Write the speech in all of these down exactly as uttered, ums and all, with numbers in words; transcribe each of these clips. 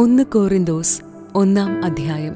ഒന്ന് കോറിന്തോസ് ഒന്നാം അധ്യായം.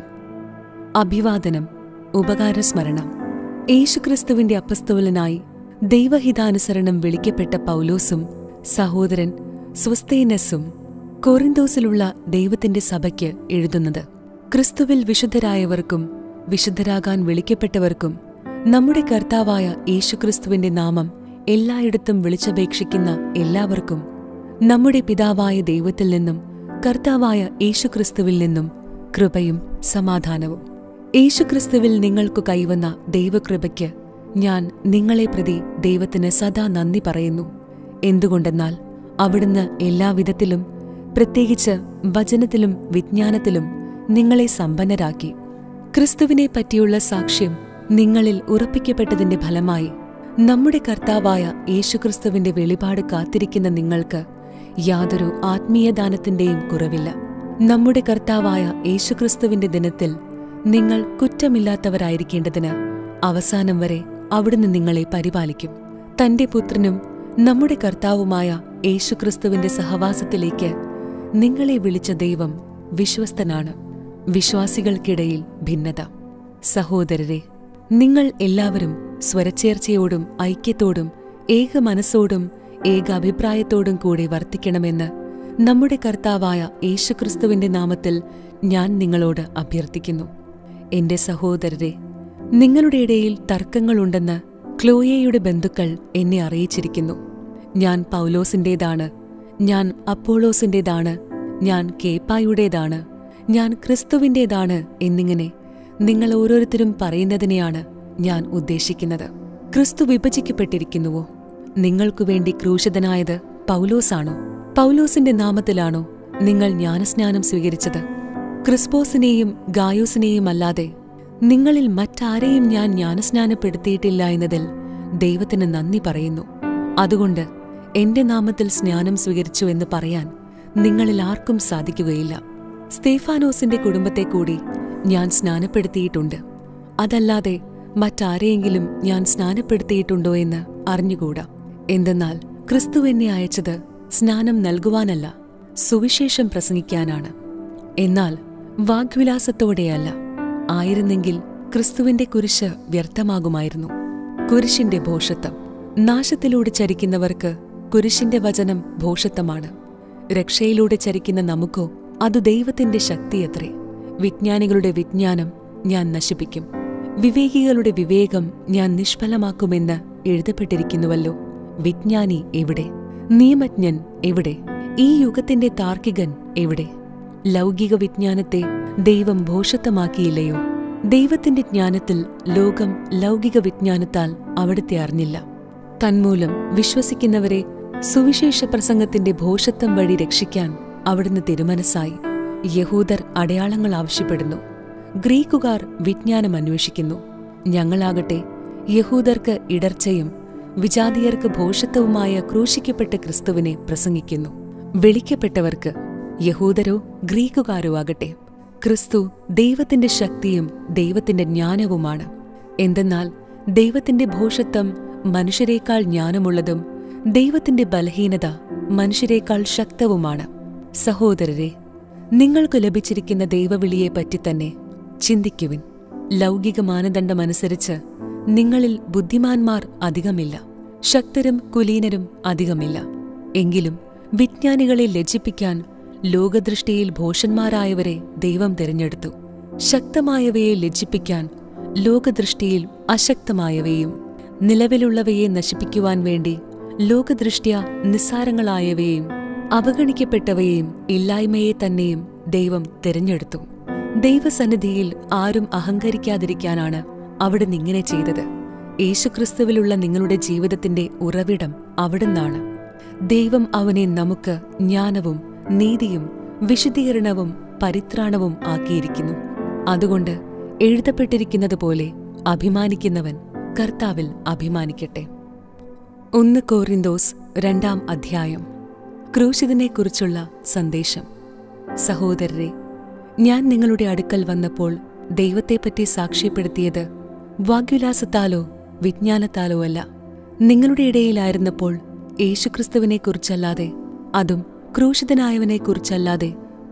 അഭിവാദനം, ഉപകാരസ്മരണം. യേശുക്രിസ്തുവിന്റെ അപ്പസ്തോലനായി ദൈവഹിതാനുസരണം വിളിക്കപ്പെട്ട പൗലോസും സഹോദരൻ സ്വസ്തേനസും കോറിന്തോസിലുള്ള ദൈവത്തിന്റെ സഭയ്ക്ക് എഴുതുന്നത്: ക്രിസ്തുവിൽ വിശുദ്ധരായവർക്കും വിശുദ്ധരാകാൻ വിളിക്കപ്പെട്ടവർക്കും നമ്മുടെ കർത്താവായ യേശുക്രിസ്തുവിന്റെ നാമം എല്ലായിടത്തും വിളിച്ചപേക്ഷിക്കുന്ന എല്ലാവർക്കും നമ്മുടെ പിതാവായ ദൈവത്തിൽ നിന്നും കർത്താവായ യേശുക്രിസ്തുവിൽ നിന്നും കൃപയും സമാധാനവും. യേശുക്രിസ്തുവിൽ നിങ്ങൾക്കു കൈവന്ന ദൈവകൃപയ്ക്ക് ഞാൻ നിങ്ങളെ പ്രതി ദൈവത്തിന് സദാ നന്ദി പറയുന്നു. എന്തുകൊണ്ടെന്നാൽ അവിടുന്ന് എല്ലാവിധത്തിലും, പ്രത്യേകിച്ച് വചനത്തിലും വിജ്ഞാനത്തിലും നിങ്ങളെ സമ്പന്നരാക്കി. ക്രിസ്തുവിനെ പറ്റിയുള്ള സാക്ഷ്യം നിങ്ങളിൽ ഉറപ്പിക്കപ്പെട്ടതിന്റെ ഫലമായി നമ്മുടെ കർത്താവായ യേശുക്രിസ്തുവിന്റെ വെളിപാട് കാത്തിരിക്കുന്ന നിങ്ങൾക്ക് യാതൊരു ആത്മീയദാനത്തിന്റെയും കുറവില്ല. നമ്മുടെ കർത്താവായ യേശുക്രിസ്തുവിന്റെ ദിനത്തിൽ നിങ്ങൾ കുറ്റമില്ലാത്തവരായിരിക്കേണ്ടതിന് അവസാനം വരെ അവിടുന്ന് നിങ്ങളെ പരിപാലിക്കും. തന്റെ പുത്രനും നമ്മുടെ കർത്താവുമായ യേശുക്രിസ്തുവിന്റെ സഹവാസത്തിലേക്ക് നിങ്ങളെ വിളിച്ച ദൈവം വിശ്വസ്തനാണ്. വിശ്വാസികൾക്കിടയിൽ ഭിന്നത. സഹോദരരെ, നിങ്ങൾ എല്ലാവരും സ്വരച്ചേർച്ചയോടും ഐക്യത്തോടും ഏക മനസ്സോടും ഏക അഭിപ്രായത്തോടും കൂടി വർത്തിക്കണമെന്ന് നമ്മുടെ കർത്താവായ യേശുക്രിസ്തുവിന്റെ നാമത്തിൽ ഞാൻ നിങ്ങളോട് അഭ്യർത്ഥിക്കുന്നു. എന്റെ സഹോദരരെ, നിങ്ങളുടെ ഇടയിൽ തർക്കങ്ങളുണ്ടെന്ന് ക്ലോയയുടെ ബന്ധുക്കൾ എന്നെ അറിയിച്ചിരിക്കുന്നു. ഞാൻ പൗലോസിന്റേതാണ്, ഞാൻ അപ്പോളോസിന്റേതാണ്, ഞാൻ കേപ്പായുടേതാണ്, ഞാൻ ക്രിസ്തുവിന്റേതാണ് എന്നിങ്ങനെ നിങ്ങൾ ഓരോരുത്തരും പറയുന്നതിനെയാണ് ഞാൻ ഉദ്ദേശിക്കുന്നത്. ക്രിസ്തു വിഭജിക്കപ്പെട്ടിരിക്കുന്നുവോ? നിങ്ങൾക്കുവേണ്ടി ക്രൂശിതനായത് പൗലോസാണോ? പൗലോസിന്റെ നാമത്തിലാണോ നിങ്ങൾ ജ്ഞാനസ്നാനം സ്വീകരിച്ചത്? ക്രിസ്പോസിനെയും ഗായോസിനെയും അല്ലാതെ നിങ്ങളിൽ മറ്റാരെയും ഞാൻ ജ്ഞാനസ്നാനപ്പെടുത്തിയിട്ടില്ല എന്നതിൽ ദൈവത്തിന് നന്ദി പറയുന്നു. അതുകൊണ്ട് എന്റെ നാമത്തിൽ സ്നാനം സ്വീകരിച്ചു എന്ന് പറയാൻ നിങ്ങളിൽ ആർക്കും സാധിക്കുകയില്ല. സ്തേഫാനോസിന്റെ കുടുംബത്തെ കൂടി ഞാൻ സ്നാനപ്പെടുത്തിയിട്ടുണ്ട്. അതല്ലാതെ മറ്റാരെയെങ്കിലും ഞാൻ സ്നാനപ്പെടുത്തിയിട്ടുണ്ടോ എന്ന് അറിഞ്ഞുകൂടാ. എന്തെന്നാൽ ക്രിസ്തു എന്നെ അയച്ചത് സ്നാനം നൽകുവാനല്ല, സുവിശേഷം പ്രസംഗിക്കാനാണ്. എന്നാൽ വാഗ്വിലാസത്തോടെയല്ല. ആയിരുന്നെങ്കിൽ ക്രിസ്തുവിന്റെ കുരിശ് വ്യർത്ഥമാകുമായിരുന്നു. കുരിശിന്റെ ഭോഷത്വം. നാശത്തിലൂടെ ചരിക്കുന്നവർക്ക് കുരിശിന്റെ വചനം ഭോഷത്വമാണ്. രക്ഷയിലൂടെ ചരിക്കുന്ന നമുക്കോ അതു ദൈവത്തിന്റെ ശക്തിയത്രേ. വിജ്ഞാനികളുടെ വിജ്ഞാനം ഞാൻ നശിപ്പിക്കും, വിവേകികളുടെ വിവേകം ഞാൻ നിഷ്ഫലമാക്കുമെന്ന് എഴുതപ്പെട്ടിരിക്കുന്നുവല്ലോ. വിജ്ഞാനി എവിടെ? നിയമജ്ഞൻ എവിടെ? ഈ യുഗത്തിന്റെ താർക്കികൻ എവിടെ? ലൗകിക വിജ്ഞാനത്തെ ദൈവം ഭോഷത്വമാക്കിയില്ലയോ? ദൈവത്തിന്റെ ജ്ഞാനത്തിൽ ലോകം ലൗകിക വിജ്ഞാനത്താൽ അവിടുത്തെ അറിഞ്ഞില്ല. തന്മൂലം വിശ്വസിക്കുന്നവരെ സുവിശേഷ പ്രസംഗത്തിന്റെ ഭോഷത്വം വഴി രക്ഷിക്കാൻ അവിടുന്ന് തിരുമനസ്സായി. യഹൂദർ അടയാളങ്ങൾ ആവശ്യപ്പെടുന്നു, ഗ്രീക്കുകാർ വിജ്ഞാനം അന്വേഷിക്കുന്നു. ഞങ്ങളാകട്ടെ യഹൂദർക്ക് ഇടർച്ചയും വിജാതിയർക്ക് ഭോഷത്വവുമായ ക്രൂശിക്കപ്പെട്ട ക്രിസ്തുവിനെ പ്രസംഗിക്കുന്നു. വിളിക്കപ്പെട്ടവർക്ക്, യഹൂദരോ ഗ്രീക്കുകാരോ ആകട്ടെ, ക്രിസ്തു ദൈവത്തിന്റെ ശക്തിയും ദൈവത്തിന്റെ ജ്ഞാനവുമാണ്. എന്തെന്നാൽ ദൈവത്തിന്റെ ഭോഷത്വം മനുഷ്യരേക്കാൾ ജ്ഞാനമുള്ളതും ദൈവത്തിന്റെ ബലഹീനത മനുഷ്യരേക്കാൾ ശക്തവുമാണ്. സഹോദരരെ, നിങ്ങൾക്ക് ലഭിച്ചിരിക്കുന്ന ദൈവവിളിയെപ്പറ്റി തന്നെ ചിന്തിക്കുവിൻ. ലൗകിക മാനദണ്ഡമനുസരിച്ച് നിങ്ങളിൽ ബുദ്ധിമാന്മാർ അധികമില്ല, ശക്തരും കുലീനരും അധികമില്ല. എങ്കിലും വിജ്ഞാനികളെ ലജ്ജിപ്പിക്കാൻ ലോകദൃഷ്ടിയിൽ ഭോഷന്മാരായവരെ ദൈവം തിരഞ്ഞെടുത്തു. ശക്തമായവയെ ലജ്ജിപ്പിക്കാൻ ലോകദൃഷ്ടിയിൽ അശക്തമായവയും, നിലവിലുള്ളവയെ നശിപ്പിക്കുവാൻ വേണ്ടി ലോകദൃഷ്ട്യാ നിസ്സാരങ്ങളായവയും, അവഗണിക്കപ്പെട്ടവയെയും ഇല്ലായ്മയെ തന്നെയും ദൈവം തിരഞ്ഞെടുത്തു. ദൈവസന്നിധിയിൽ ആരും അഹങ്കരിക്കാതിരിക്കാനാണ് അവിടുന്ന് ഇങ്ങനെ ചെയ്തത്. യേശുക്രിസ്തുവിലുള്ള നിങ്ങളുടെ ജീവിതത്തിന്റെ ഉറവിടം അവിടുന്നാണ്. ദൈവം അവനെ നമുക്ക് ജ്ഞാനവും നീതിയും വിശുദ്ധീകരണവും പരിത്രാണവും ആക്കിയിരിക്കുന്നു. അതുകൊണ്ട് എഴുതപ്പെട്ടിരിക്കുന്നതുപോലെ അഭിമാനിക്കുന്നവൻ കർത്താവിൽ അഭിമാനിക്കട്ടെ. ഒന്ന് കോറിന്തോസ് രണ്ടാം അധ്യായം. ക്രൂശിതനെക്കുറിച്ചുള്ള സന്ദേശം. സഹോദരരെ, ഞാൻ നിങ്ങളുടെ അടുക്കൽ വന്നപ്പോൾ ദൈവത്തെപ്പറ്റി സാക്ഷ്യപ്പെടുത്തിയത് വാഗ്വിലാസത്താലോ വിജ്ഞാനത്താലോ അല്ല. നിങ്ങളുടെ ഇടയിലായിരുന്നപ്പോൾ യേശുക്രിസ്തുവിനെക്കുറിച്ചല്ലാതെ, അതും ക്രൂശിതനായവനെക്കുറിച്ചല്ലാതെ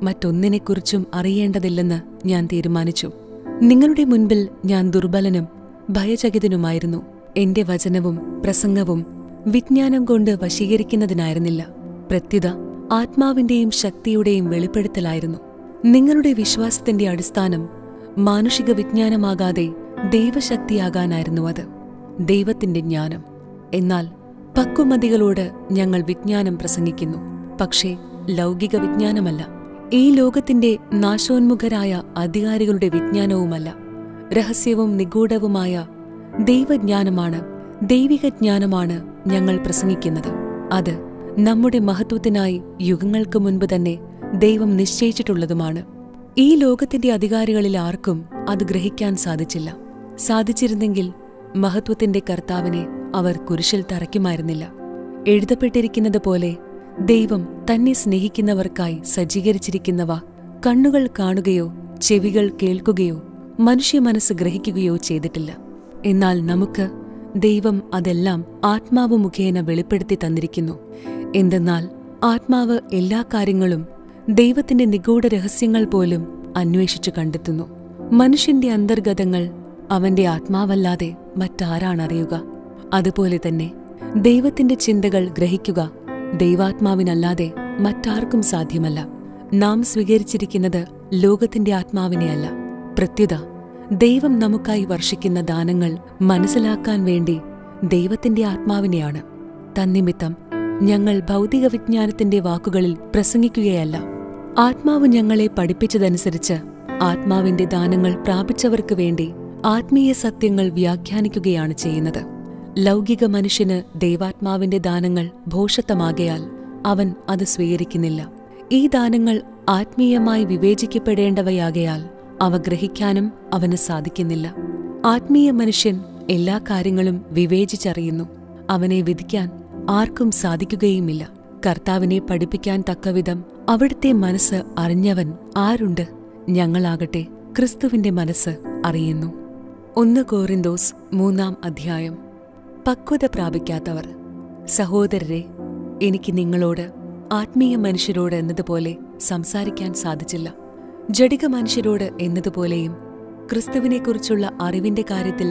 മറ്റൊന്നിനെക്കുറിച്ചും അറിയേണ്ടതില്ലെന്ന് ഞാൻ തീരുമാനിച്ചു. നിങ്ങളുടെ മുൻപിൽ ഞാൻ ദുർബലനും ഭയചകിതനുമായിരുന്നു. എന്റെ വചനവും പ്രസംഗവും വിജ്ഞാനം കൊണ്ട് വശീകരിക്കുന്നതിനായിരുന്നില്ല, പ്രത്യുത ആത്മാവിന്റെയും ശക്തിയുടെയും വെളിപ്പെടുത്തലായിരുന്നു. നിങ്ങളുടെ വിശ്വാസത്തിന്റെ അടിസ്ഥാനം മാനുഷിക വിജ്ഞാനമാകാതെ ദൈവശക്തിയാകാനായിരുന്നു. അത് ദൈവത്തിന്റെ ജ്ഞാനം. എന്നാൽ പക്വമതികളോട് ഞങ്ങൾ വിജ്ഞാനം പ്രസംഗിക്കുന്നു, പക്ഷേ ലൗകിക വിജ്ഞാനമല്ല, ഈ ലോകത്തിന്റെ നാശോന്മുഖരായ അധികാരികളുടെ വിജ്ഞാനവുമല്ല. രഹസ്യവും നിഗൂഢവുമായ ദൈവജ്ഞാനമാണ്, ദൈവിക ജ്ഞാനമാണ് ഞങ്ങൾ പ്രസംഗിക്കുന്നത്. അത് നമ്മുടെ മഹത്വത്തിനായി യുഗങ്ങൾക്ക് മുൻപ് തന്നെ ദൈവം നിശ്ചയിച്ചിട്ടുള്ളതുമാണ്. ഈ ലോകത്തിന്റെ അധികാരികളിൽ ആർക്കും അത് ഗ്രഹിക്കാൻ സാധിച്ചില്ല. സാധിച്ചിരുന്നെങ്കിൽ മഹത്വത്തിന്റെ കർത്താവിനെ അവർ കുരിശിൽ തറയ്ക്കുമായിരുന്നില്ല. എഴുതപ്പെട്ടിരിക്കുന്നത് പോലെ ദൈവം തന്നെ സ്നേഹിക്കുന്നവർക്കായി സജ്ജീകരിച്ചിരിക്കുന്നവ കണ്ണുകൾ കാണുകയോ ചെവികൾ കേൾക്കുകയോ മനുഷ്യ മനസ്സ് ഗ്രഹിക്കുകയോ ചെയ്തിട്ടില്ല. എന്നാൽ നമുക്ക് ദൈവം അതെല്ലാം ആത്മാവ് മുഖേന വെളിപ്പെടുത്തി തന്നിരിക്കുന്നു. എന്തെന്നാൽ ആത്മാവ് എല്ലാ കാര്യങ്ങളും, ദൈവത്തിന്റെ നിഗൂഢ രഹസ്യങ്ങൾ പോലും അന്വേഷിച്ചു കണ്ടെത്തുന്നു. മനുഷ്യന്റെ അന്തർഗതങ്ങൾ അവന്റെ ആത്മാവല്ലാതെ മറ്റാരാണറിയുക? അതുപോലെ തന്നെ ദൈവത്തിന്റെ ചിന്തകൾ ഗ്രഹിക്കുക ദൈവാത്മാവിനല്ലാതെ മറ്റാർക്കും സാധ്യമല്ല. നാം സ്വീകരിച്ചിരിക്കുന്നത് ലോകത്തിന്റെ ആത്മാവിനെയല്ല, പ്രത്യുത ദൈവം നമുക്കായി വർഷിക്കുന്ന ദാനങ്ങൾ മനസ്സിലാക്കാൻ വേണ്ടി ദൈവത്തിന്റെ ആത്മാവിനെയാണ്. തന്നിമിത്തം ഞങ്ങൾ ഭൗതിക വിജ്ഞാനത്തിന്റെ വാക്കുകളിൽ പ്രസംഗിക്കുകയല്ല. ആത്മാവ് ഞങ്ങളെ പഠിപ്പിച്ചതനുസരിച്ച് ആത്മാവിന്റെ ദാനങ്ങൾ പ്രാപിച്ചവർക്ക് വേണ്ടി ആത്മീയ സത്യങ്ങൾ വ്യാഖ്യാനിക്കുകയാണ് ചെയ്യുന്നത്. ലൗകിക മനുഷ്യന് ദൈവാത്മാവിന്റെ ദാനങ്ങൾ ഭോഷത്വമാകയാൽ അവൻ അത് സ്വീകരിക്കുന്നില്ല. ഈ ദാനങ്ങൾ ആത്മീയമായി വിവേചിക്കപ്പെടേണ്ടവയാകയാൽ അവ ഗ്രഹിക്കാനും അവന് സാധിക്കുന്നില്ല. ആത്മീയ മനുഷ്യൻ എല്ലാ കാര്യങ്ങളും വിവേചിച്ചറിയുന്നു. അവനെ വിധിക്കാൻ ആർക്കും സാധിക്കുകയുമില്ല. കർത്താവിനെ പഠിപ്പിക്കാൻ തക്കവിധം അവിടുത്തെ മനസ്സ് അറിഞ്ഞവൻ ആരുണ്ട്? ഞങ്ങളാകട്ടെ ക്രിസ്തുവിന്റെ മനസ്സ് അറിയുന്നു. ഒന്ന് കൊരിന്തോസ് മൂന്നാം അധ്യായം. പക്വത പ്രാപിക്കാത്തവർ സഹോദരരെ, എനിക്ക് നിങ്ങളോട് ആത്മീയ മനുഷ്യരോട് എന്നതുപോലെ സംസാരിക്കാൻ സാധിച്ചില്ല. ജഡിക മനുഷ്യരോട് എന്നതുപോലെയും ക്രിസ്തുവിനെക്കുറിച്ചുള്ള അറിവിന്റെ കാര്യത്തിൽ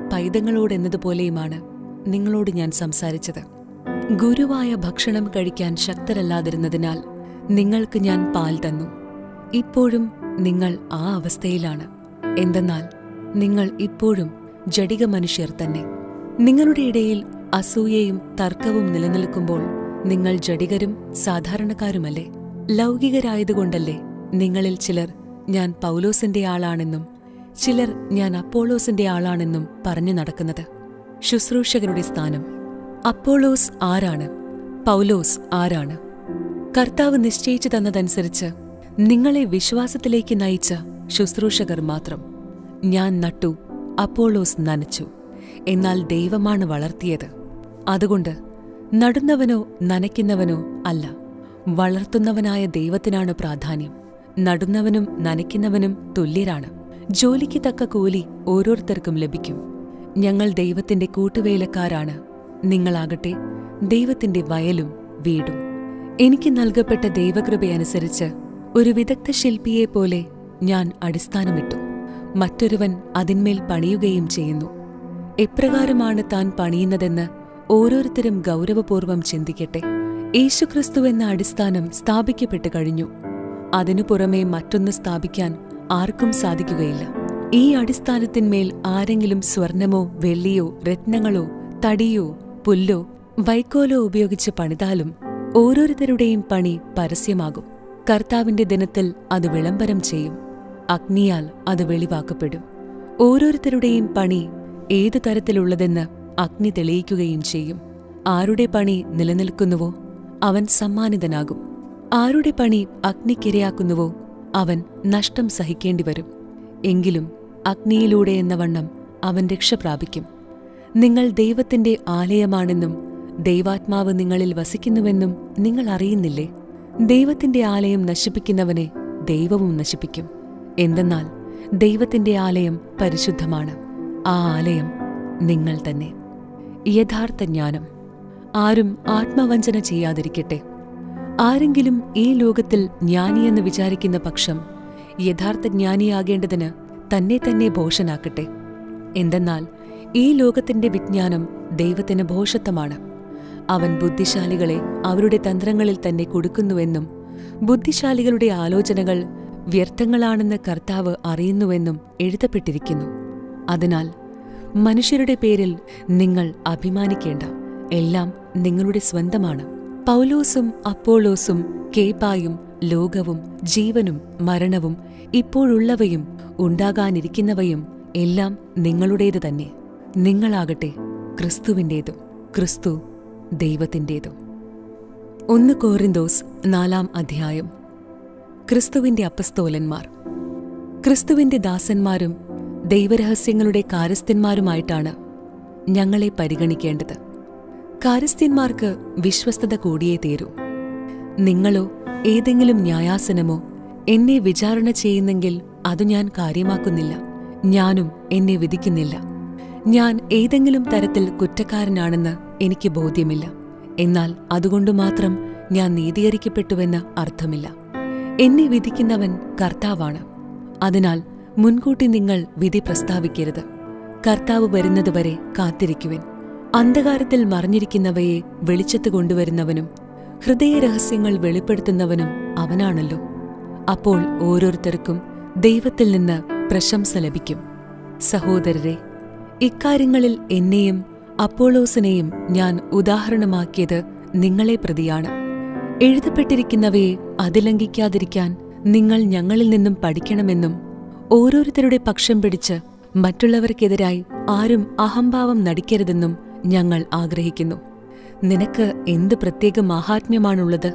പൈതങ്ങളോടെന്നതുപോലെയുമാണ് നിങ്ങളോട് ഞാൻ സംസാരിച്ചത്. ഗുരുവായ ഭക്ഷണം കഴിക്കാൻ ശക്തരല്ലാതിരുന്നതിനാൽ നിങ്ങൾക്ക് ഞാൻ പാൽ തന്നു. ഇപ്പോഴും നിങ്ങൾ ആ അവസ്ഥയിലാണ്. എന്തെന്നാൽ നിങ്ങൾ ഇപ്പോഴും ജഡിക മനുഷ്യർ തന്നെ. നിങ്ങളുടെ ഇടയിൽ അസൂയയും തർക്കവും നിലനിൽക്കുമ്പോൾ നിങ്ങൾ ജഡികരും സാധാരണക്കാരുമല്ലേ? ലൗകികരായതുകൊണ്ടല്ലേ നിങ്ങളിൽ ചിലർ ഞാൻ പൗലോസിന്റെ ആളാണെന്നും ചിലർ ഞാൻ അപ്പോളോസിന്റെ ആളാണെന്നും പറഞ്ഞു നടക്കുന്നത്? ശുശ്രൂഷകരുടെ സ്ഥാനം. അപ്പോളോസ് ആരാണ്? പൗലോസ് ആരാണ്? കർത്താവ് നിശ്ചയിച്ചു തന്നതനുസരിച്ച് നിങ്ങളെ വിശ്വാസത്തിലേക്ക് നയിച്ച ശുശ്രൂഷകർ മാത്രം. ഞാൻ നട്ടു, അപ്പോളോസ് നനച്ചു, എന്നാൽ ദൈവമാണ് വളർത്തിയത്. അതുകൊണ്ട് നടുന്നവനോ നനയ്ക്കുന്നവനോ അല്ല, വളർത്തുന്നവനായ ദൈവത്തിനാണ് പ്രാധാന്യം. നടുന്നവനും നനയ്ക്കുന്നവനും തുല്യരാണ്. ജോലിക്ക് തക്ക കൂലി ഓരോരുത്തർക്കും ലഭിക്കും. ഞങ്ങൾ ദൈവത്തിന്റെ കൂട്ടുവേലക്കാരാണ്. നിങ്ങളാകട്ടെ ദൈവത്തിന്റെ വയലും വീടും. എനിക്ക് നൽകപ്പെട്ട ദൈവകൃപയനുസരിച്ച് ഒരു വിദഗ്ധ ശില്പിയെപ്പോലെ ഞാൻ അടിസ്ഥാനമിട്ടു, മറ്റൊരുവൻ അതിന്മേൽ പണിയുകയും ചെയ്യുന്നു. എപ്രകാരമാണ് താൻ പണിയുന്നതെന്ന് ഓരോരുത്തരും ഗൗരവപൂർവം ചിന്തിക്കട്ടെ. യേശുക്രിസ്തുവെന്ന അടിസ്ഥാനം സ്ഥാപിക്കപ്പെട്ടു കഴിഞ്ഞു. അതിനു പുറമേ മറ്റൊന്ന് സ്ഥാപിക്കാൻ ആർക്കും സാധിക്കുകയില്ല. ഈ അടിസ്ഥാനത്തിന്മേൽ ആരെങ്കിലും സ്വർണമോ വെള്ളിയോ രത്നങ്ങളോ തടിയോ പുല്ലോ വൈക്കോലോ ഉപയോഗിച്ച് പണിതാലും ഓരോരുത്തരുടെയും പണി പരസ്യമാകും. കർത്താവിന്റെ ദിനത്തിൽ അത് വിളംബരം ചെയ്യും. അഗ്നിയാൽ അത് വെളിവാക്കപ്പെടും. ഓരോരുത്തരുടെയും പണി ഏതു തരത്തിലുള്ളതെന്ന് അഗ്നി തെളിയിക്കുകയും ചെയ്യും. ആരുടെ പണി നിലനിൽക്കുന്നുവോ അവൻ സമ്മാനിതനാകും. ആരുടെ പണി അഗ്നിക്കിരയാക്കുന്നുവോ അവൻ നഷ്ടം സഹിക്കേണ്ടിവരും. എങ്കിലും അഗ്നിയിലൂടെ എന്ന വണ്ണം അവൻ രക്ഷ പ്രാപിക്കും. നിങ്ങൾ ദൈവത്തിന്റെ ആലയമാണെന്നും ദൈവാത്മാവ് നിങ്ങളിൽ വസിക്കുന്നുവെന്നും നിങ്ങൾ അറിയുന്നില്ലേ? ദൈവത്തിന്റെ ആലയം നശിപ്പിക്കുന്നവനെ ദൈവവും നശിപ്പിക്കും. എന്തെന്നാൽ ദൈവത്തിന്റെ ആലയം പരിശുദ്ധമാണ്. ആ ആലയം നിങ്ങൾ തന്നെ. യഥാർത്ഥ ജ്ഞാനം. ആരും ആത്മവഞ്ചന ചെയ്യാതിരിക്കട്ടെ. ആരെങ്കിലും ഈ ലോകത്തിൽ ജ്ഞാനിയെന്ന് വിചാരിക്കുന്ന പക്ഷം യഥാർത്ഥ ജ്ഞാനിയാകേണ്ടതിന് തന്നെ തന്നെ ഭോഷനാക്കട്ടെ. എന്തെന്നാൽ ഈ ലോകത്തിന്റെ വിജ്ഞാനം ദൈവത്തിന് ഭോഷത്വമാണ്. അവൻ ബുദ്ധിശാലികളെ അവരുടെ തന്ത്രങ്ങളിൽ തന്നെ കുടുക്കുന്നുവെന്നും ബുദ്ധിശാലികളുടെ ആലോചനകൾ വ്യർത്ഥങ്ങളാണെന്ന് കർത്താവ് അറിയുന്നുവെന്നും എഴുതപ്പെട്ടിരിക്കുന്നു. അതിനാൽ മനുഷ്യരുടെ പേരിൽ നിങ്ങൾ അഭിമാനിക്കേണ്ട. എല്ലാം നിങ്ങളുടെ സ്വന്തമാണ്. പൗലോസും അപ്പോളോസും കേപായും ലോകവും ജീവനും മരണവും ഇപ്പോഴുള്ളവയും ഉണ്ടാകാനിരിക്കുന്നവയും എല്ലാം നിങ്ങളുടേത് തന്നെ. നിങ്ങളാകട്ടെ ക്രിസ്തുവിൻ്റേതും ക്രിസ്തു ദൈവത്തിൻ്റേതും. ഒന്ന് കൊരിന്തോസ് നാലാം അധ്യായം. ക്രിസ്തുവിന്റെ അപ്പസ്തോലന്മാർ. ക്രിസ്തുവിന്റെ ദാസന്മാരും ദൈവരഹസ്യങ്ങളുടെ കാര്യസ്ഥന്മാരുമായിട്ടാണ് ഞങ്ങളെ പരിഗണിക്കേണ്ടത്. കാര്യസ്ഥന്മാർക്ക് വിശ്വസ്തത കൂടിയേ തീരൂ. നിങ്ങളോ ഏതെങ്കിലും ന്യായാസനമോ എന്നെ വിചാരണ ചെയ്യുന്നെങ്കിൽ അത് ഞാൻ കാര്യമാക്കുന്നില്ല. ഞാനും എന്നെ വിധിക്കുന്നില്ല. ഞാൻ ഏതെങ്കിലും തരത്തിൽ കുറ്റക്കാരനാണെന്ന് എനിക്ക് ബോധ്യമില്ല. എന്നാൽ അതുകൊണ്ടു മാത്രം ഞാൻ നീതീകരിക്കപ്പെട്ടുവെന്ന് അർത്ഥമില്ല. എന്നെ വിധിക്കുന്നവൻ കർത്താവാണ്. അതിനാൽ മുൻകൂട്ടി നിങ്ങൾ വിധി പ്രസ്താവിക്കരുത്. കർത്താവ് വരുന്നതുവരെ കാത്തിരിക്കുവിൻ. അന്ധകാരത്തിൽ മറഞ്ഞിരിക്കുന്നവയെ വെളിച്ചത്ത് കൊണ്ടുവരുന്നവനും ഹൃദയരഹസ്യങ്ങൾ വെളിപ്പെടുത്തുന്നവനും അവനാണല്ലോ. അപ്പോൾ ഓരോരുത്തർക്കും ദൈവത്തിൽ നിന്ന് പ്രശംസ ലഭിക്കും. സഹോദരരെ, ഇക്കാര്യങ്ങളിൽ എന്നെയും അപ്പോളോസിനെയും ഞാൻ ഉദാഹരണമാക്കിയത് നിങ്ങളെ പ്രതിയാണ്. എഴുതപ്പെട്ടിരിക്കുന്നവയെ അതിലംഘിക്കാതിരിക്കാൻ നിങ്ങൾ ഞങ്ങളിൽ നിന്നും പഠിക്കണമെന്നും ഓരോരുത്തരുടെ പക്ഷം പിടിച്ച് മറ്റുള്ളവർക്കെതിരായി ആരും അഹംഭാവം നടിക്കരുതെന്നും ഞങ്ങൾ ആഗ്രഹിക്കുന്നു. നിനക്ക് എന്ത് പ്രത്യേക മാഹാത്മ്യമാണുള്ളത്?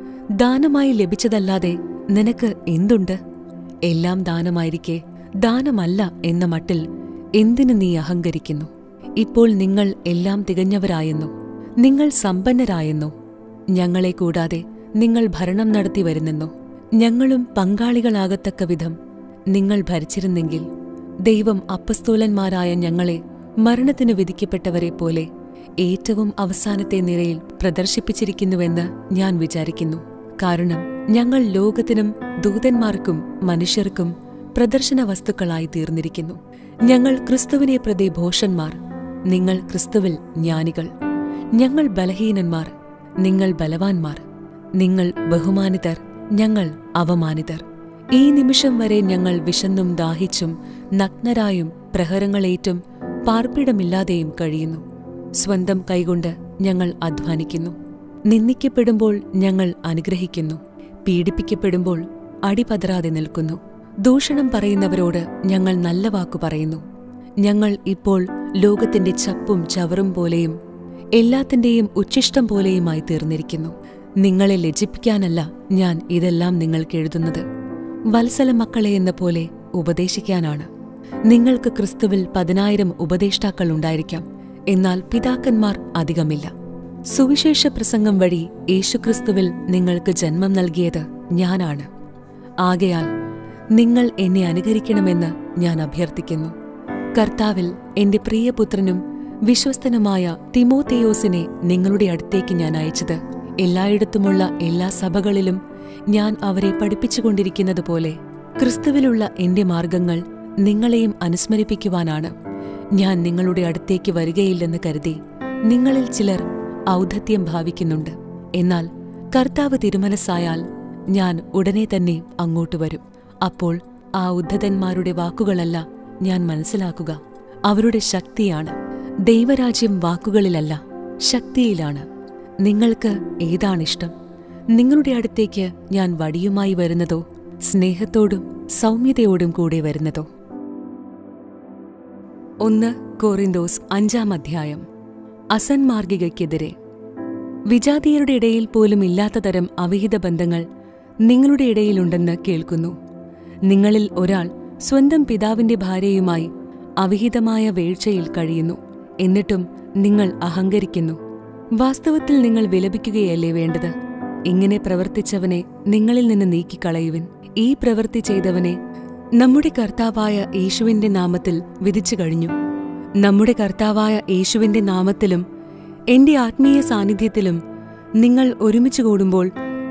ദാനമായി ലഭിച്ചതല്ലാതെ നിനക്ക് എന്തുണ്ട്? എല്ലാം ദാനമായിരിക്കെ ദാനമല്ല എന്ന മട്ടിൽ എന്തിനു നീ അഹങ്കരിക്കുന്നു? ഇപ്പോൾ നിങ്ങൾ എല്ലാം തികഞ്ഞവരായെന്നോ, നിങ്ങൾ സമ്പന്നരായെന്നോ, ഞങ്ങളെ കൂടാതെ നിങ്ങൾ ഭരണം നടത്തി വരുന്നെന്നോ, ഞങ്ങളും പങ്കാളികളാകത്തക്ക വിധം നിങ്ങൾ ഭരിച്ചിരുന്നെങ്കിൽ ദൈവം അപ്പസ്തോലന്മാരായ ഞങ്ങളെ മരണത്തിനു വിധിക്കപ്പെട്ടവരെ പോലെ ഏറ്റവും അവസാനത്തെ നിരയിൽ പ്രദർശിപ്പിച്ചിരിക്കുന്നുവെന്ന് ഞാൻ വിചാരിക്കുന്നു. കാരണം ഞങ്ങൾ ലോകത്തിനും ദൂതന്മാർക്കും മനുഷ്യർക്കും പ്രദർശന വസ്തുക്കളായി തീർന്നിരിക്കുന്നു. ഞങ്ങൾ ക്രിസ്തുവിനെ പ്രതി ഭോഷന്മാർ, നിങ്ങൾ ക്രിസ്തുവിൽ ജ്ഞാനികൾ. ഞങ്ങൾ ബലഹീനന്മാർ, നിങ്ങൾ ബലവാന്മാർ. നിങ്ങൾ ബഹുമാനിതർ, ഞങ്ങൾ അവമാനിതർ. ഈ നിമിഷം വരെ ഞങ്ങൾ വിശന്നും ദാഹിച്ചും നഗ്നരായും പ്രഹരങ്ങളേറ്റും പാർപ്പിടമില്ലാതെയും കഴിയുന്നു. സ്വന്തം കൈകൊണ്ട് ഞങ്ങൾ അധ്വാനിക്കുന്നു. നിന്ദിക്കപ്പെടുമ്പോൾ ഞങ്ങൾ അനുഗ്രഹിക്കുന്നു. പീഡിപ്പിക്കപ്പെടുമ്പോൾ അടിപതറാതെ നിൽക്കുന്നു. ദൂഷണം പറയുന്നവരോട് ഞങ്ങൾ നല്ല വാക്കു പറയുന്നു. ഞങ്ങൾ ഇപ്പോൾ ലോകത്തിന്റെ ചപ്പും ചവറും പോലെയും എല്ലാത്തിന്റെയും ഉച്ഛിഷ്ടം പോലെയുമായി തീർന്നിരിക്കുന്നു. നിങ്ങളെ ലജ്ജിപ്പിക്കാനല്ല ഞാൻ ഇതെല്ലാം നിങ്ങൾക്ക് എഴുതുന്നത്, വത്സല മക്കളെ എന്ന പോലെ ഉപദേശിക്കാനാണ്. നിങ്ങൾക്ക് ക്രിസ്തുവിൽ പതിനായിരം ഉപദേഷ്ടാക്കൾ ഉണ്ടായിരിക്കാം, എന്നാൽ പിതാക്കന്മാർ അധികമില്ല. സുവിശേഷ പ്രസംഗം വഴി യേശുക്രിസ്തുവിൽ നിങ്ങൾക്ക് ജന്മം നൽകിയത് ഞാനാണ്. ആകയാൽ നിങ്ങൾ എന്നെ അനുകരിക്കണമെന്ന് ഞാൻ അഭ്യർത്ഥിക്കുന്നു. കർത്താവിൽ എന്റെ പ്രിയപുത്രനും വിശ്വസ്തനുമായ തിമോഥെയോസിനെ നിങ്ങളുടെ അടുത്തേക്ക് ഞാൻ അയച്ചത് എല്ലായിടത്തുമുള്ള എല്ലാ സഭകളിലും ഞാൻ അവരെ പഠിപ്പിച്ചുകൊണ്ടിരിക്കുന്നതുപോലെ ക്രിസ്തുവിലുള്ള എന്റെ മാർഗങ്ങൾ നിങ്ങളെയും അനുസ്മരിപ്പിക്കുവാനാണ്. ഞാൻ നിങ്ങളുടെ അടുത്തേക്ക് വരികയില്ലെന്ന് കരുതി നിങ്ങളിൽ ചിലർ ഔദ്ധത്യം ഭാവിക്കുന്നുണ്ട്. എന്നാൽ കർത്താവ് തിരുമനസ്സായാൽ ഞാൻ ഉടനെ തന്നെ അങ്ങോട്ട് വരും. അപ്പോൾ ആ ഉദ്ധതന്മാരുടെ വാക്കുകളല്ല ഞാൻ മനസ്സിലാക്കുക, അവരുടെ ശക്തിയാണ്. ദൈവരാജ്യം വാക്കുകളിലല്ല, ശക്തിയിലാണ്. നിങ്ങൾക്ക് ഏതാണിഷ്ടം? നിങ്ങളുടെ അടുത്തേക്ക് ഞാൻ വടിയുമായി വരുന്നതോ സ്നേഹത്തോടും സൗമ്യതയോടും കൂടെ വരുന്നതോ? ഒന്ന് കൊരിന്തോസ് അഞ്ചാം അധ്യായം. അസന്മാർഗികയ്ക്കെതിരെ. വിജാതീയരുടെ ഇടയിൽ പോലും ഇല്ലാത്ത തരം അവിഹിത ബന്ധങ്ങൾ നിങ്ങളുടെ ഇടയിലുണ്ടെന്ന് കേൾക്കുന്നു. നിങ്ങളിൽ ഒരാൾ സ്വന്തം പിതാവിന്റെ ഭാര്യയുമായി അവിഹിതമായ വീഴ്ചയിൽ കഴിയുന്നു. എന്നിട്ടും നിങ്ങൾ അഹങ്കരിക്കുന്നു. വാസ്തവത്തിൽ നിങ്ങൾ വിലപിക്കുകയല്ലേ വേണ്ടത്? ഇങ്ങനെ പ്രവർത്തിച്ചവനെ നിങ്ങളിൽ നിന്ന് നീക്കിക്കളയുവിൻ. ഈ പ്രവൃത്തി ചെയ്തവനെ നമ്മുടെ കർത്താവായ യേശുവിന്റെ നാമത്തിൽ വിധിച്ചു കഴിഞ്ഞു. നമ്മുടെ കർത്താവായ യേശുവിന്റെ നാമത്തിലും എന്റെ ആത്മീയ സാന്നിധ്യത്തിലും നിങ്ങൾ ഒരുമിച്ച് കൂടുമ്പോൾ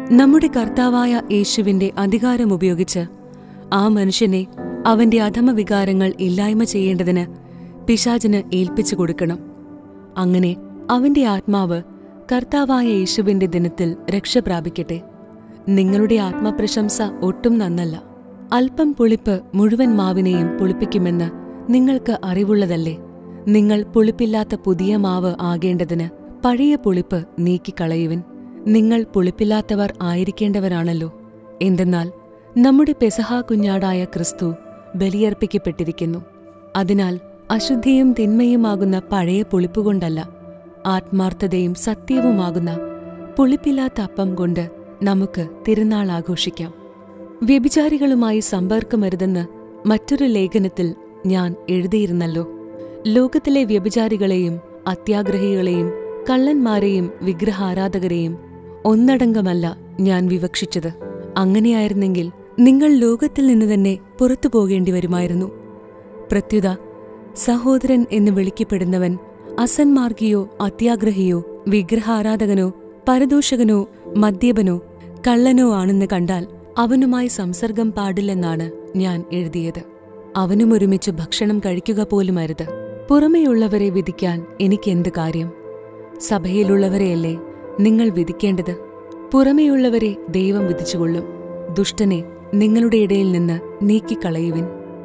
നമ്മുടെ കർത്താവായ യേശുവിന്റെ അധികാരമുപയോഗിച്ച് ആ മനുഷ്യനെ അവന്റെ അധമവികാരങ്ങൾ ഇല്ലായ്മ ചെയ്യേണ്ടതിന് പിശാചിന് ഏൽപ്പിച്ചു കൊടുക്കണം. അങ്ങനെ അവന്റെ ആത്മാവ് കർത്താവായ യേശുവിന്റെ ദിനത്തിൽ രക്ഷ പ്രാപിക്കട്ടെ. നിങ്ങളുടെ ആത്മപ്രശംസ ഒട്ടും നന്നല്ല. അല്പം പുളിപ്പ് മുഴുവൻ മാവിനെയും പുളിപ്പിക്കുമെന്ന് നിങ്ങൾക്ക് അറിവുള്ളതല്ലേ? നിങ്ങൾ പുളിപ്പില്ലാത്ത പുതിയ മാവ് ആകേണ്ടതിന് പഴയ പുളിപ്പ് നീക്കിക്കളയുവിൻ. നിങ്ങൾ പുളിപ്പില്ലാത്തവർ ആയിരിക്കേണ്ടവരാണല്ലോ. എന്തെന്നാൽ നമ്മുടെ പെസഹാ കുഞ്ഞാടായ ക്രിസ്തു ബലിയർപ്പിക്കപ്പെട്ടിരിക്കുന്നു. അതിനാൽ അശുദ്ധിയും തിന്മയുമാകുന്ന പഴയ പുളിപ്പുകൊണ്ടല്ല, ആത്മാർത്ഥതയും സത്യവുമാകുന്ന പുളിപ്പില്ലാത്ത അപ്പം കൊണ്ട് നമുക്ക് തിരുനാൾ ആഘോഷിക്കാം. വ്യഭിചാരികളുമായി സമ്പർക്കമരുതെന്ന് മറ്റൊരു ലേഖനത്തിൽ ഞാൻ എഴുതിയിരുന്നല്ലോ. ലോകത്തിലെ വ്യഭിചാരികളെയും അത്യാഗ്രഹികളെയും കള്ളന്മാരെയും വിഗ്രഹാരാധകരെയും ഒന്നടങ്കമല്ല ഞാൻ വിവക്ഷിച്ചത്. അങ്ങനെയായിരുന്നെങ്കിൽ നിങ്ങൾ ലോകത്തിൽ നിന്ന് തന്നെ പുറത്തു പോകേണ്ടി വരുമായിരുന്നു. പ്രത്യുത സഹോദരൻ എന്ന് വിളിക്കപ്പെടുന്നവൻ അസന്മാർഗിയോ അത്യാഗ്രഹിയോ വിഗ്രഹാരാധകനോ പരദൂഷകനോ മദ്യപനോ കള്ളനോ ആണെന്ന് കണ്ടാൽ അവനുമായി സംസർഗം പാടില്ലെന്നാണ് ഞാൻ എഴുതിയത്. അവനുമൊരുമിച്ച് ഭക്ഷണം കഴിക്കുക പോലും അരുത്. പുറമെയുള്ളവരെ വിധിക്കാൻ എനിക്കെന്ത് കാര്യം? സഭയിലുള്ളവരെയല്ലേ നിങ്ങൾ വിധിക്കേണ്ടത്. പുറമെയുള്ളവരെ ദൈവം വിധിച്ചുകൊള്ളും. ദുഷ്ടനെ നിങ്ങളുടെ ഇടയിൽ നിന്ന് നീക്കിക്കളയുവിൻ.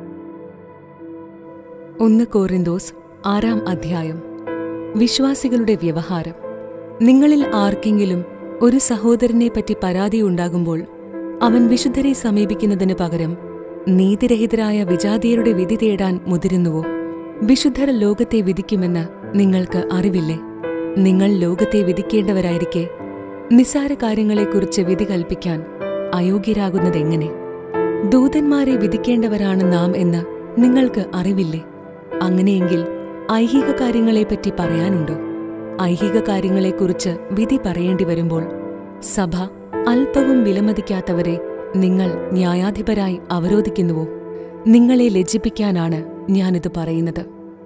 ഒന്ന് കോറിന്തോസ് ആറാം അധ്യായം. വിശ്വാസികളുടെ വ്യവഹാരം. നിങ്ങളിൽ ആർക്കെങ്കിലും ഒരു സഹോദരനെപ്പറ്റി പരാതിയുണ്ടാകുമ്പോൾ അവൻ വിശുദ്ധരെ സമീപിക്കുന്നതിന് പകരം നീതിരഹിതരായ വിജാതീയരുടെ വിധി തേടാൻ മുതിരുന്നുവോ? വിശുദ്ധർ ലോകത്തെ വിധിക്കുമെന്ന് നിങ്ങൾക്ക് അറിവില്ലേ? നിങ്ങൾ ലോകത്തെ വിധിക്കേണ്ടവരായിരിക്കെ നിസ്സാര കാര്യങ്ങളെക്കുറിച്ച് വിധി കൽപ്പിക്കാൻ അയോഗ്യരാകുന്നതെങ്ങനെ? ദൂതന്മാരെ വിധിക്കേണ്ടവരാണ് നാം എന്ന് നിങ്ങൾക്ക് അറിവില്ലേ? അങ്ങനെയെങ്കിൽ ഐഹിക കാര്യങ്ങളെപ്പറ്റി പറയാനുണ്ടോ? ഐഹിക കാര്യങ്ങളെക്കുറിച്ച് വിധി പറയേണ്ടി വരുമ്പോൾ സഭ അല്പവും വിലമതിക്കാത്തവരെ നിങ്ങൾ ന്യായാധിപരായി അവരോധിക്കുന്നുവോ? നിങ്ങളെ ലജ്ജിപ്പിക്കാനാണ് ഞാനിത് പറയുന്നത്.